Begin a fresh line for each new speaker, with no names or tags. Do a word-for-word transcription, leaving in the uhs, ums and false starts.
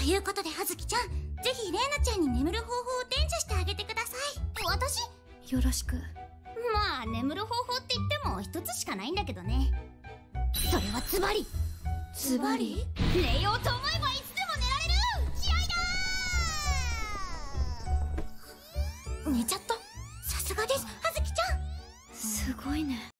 いうことで葉月ちゃん、ぜひレイナちゃんに眠る方法を伝授してあげてください。私？
よろしく。
まあ眠る方法って言っても一つしかないんだけどね。それはズバリ
ズバリ
寝ようと思えばいつでも寝られる気合だー。寝ちゃった。さすがです葉月ちゃん。
すごいね。